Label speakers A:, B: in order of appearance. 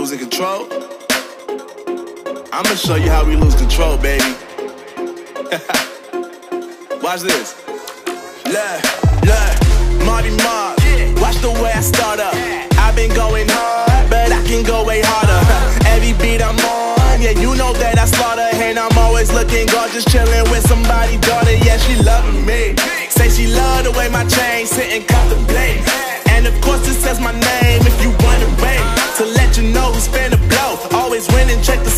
A: losing control? I'ma show you how we lose control, baby. Watch this. Look, Marty Marv. Watch the way I start up. I've been going hard, but I can go way harder. Every beat I'm on, yeah, you know that I slaughter. And I'm always looking gorgeous, chilling with somebody's daughter. Yeah, she loving me. Say she love the way my chain sit and contemplate. And of course it says my name if you wanna wait. To let you know who's finna blow. Always winning, check the